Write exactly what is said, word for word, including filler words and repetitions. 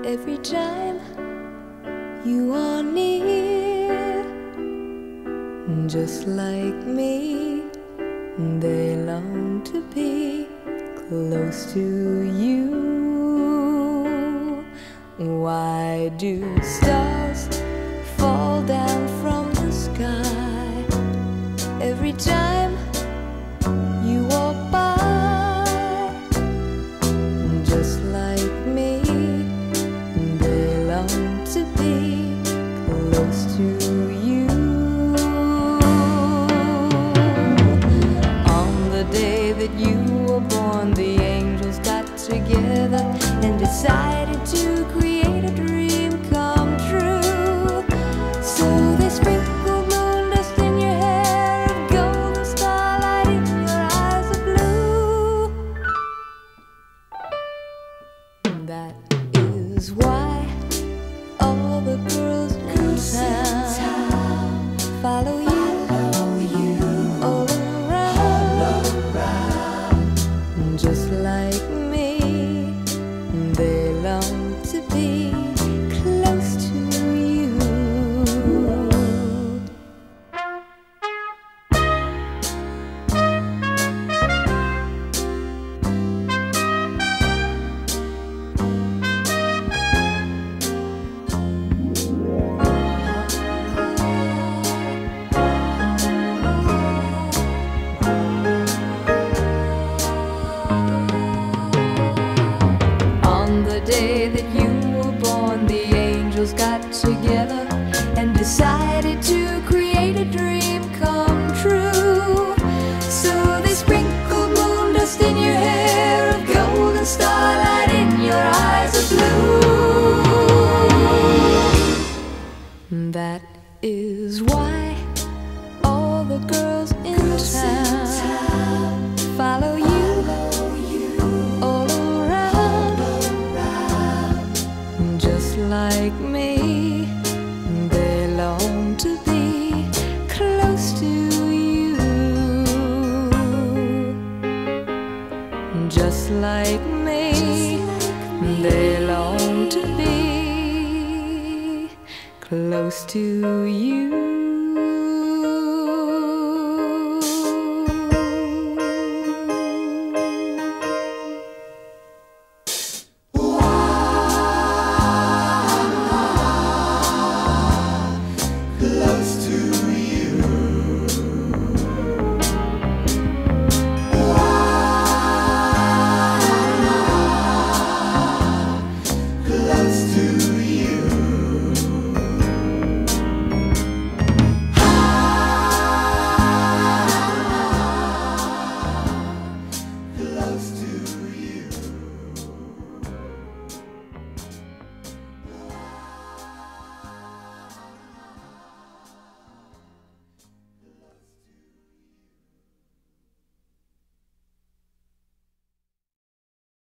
every time you are near. Just like me, they long to be close to you. Why do stars fall down from the sky every time you walk by? Just like me, they long to be close to you. On the day that you were born, the angels got together and decided to create a dream come true. So they sprinkled moon dust in your hair of gold and starlight in your eyes of blue. That is why all the girls in town follow you. Just like me, they long to be close to you. The day that you were born, the angels got together and decided to create a dream come true. So they sprinkled moon dust in your hair of gold and starlight in your eyes of blue. That is why all the girls in town follow you. Like me, they long to be close to you. Just like me, they long to be close to you.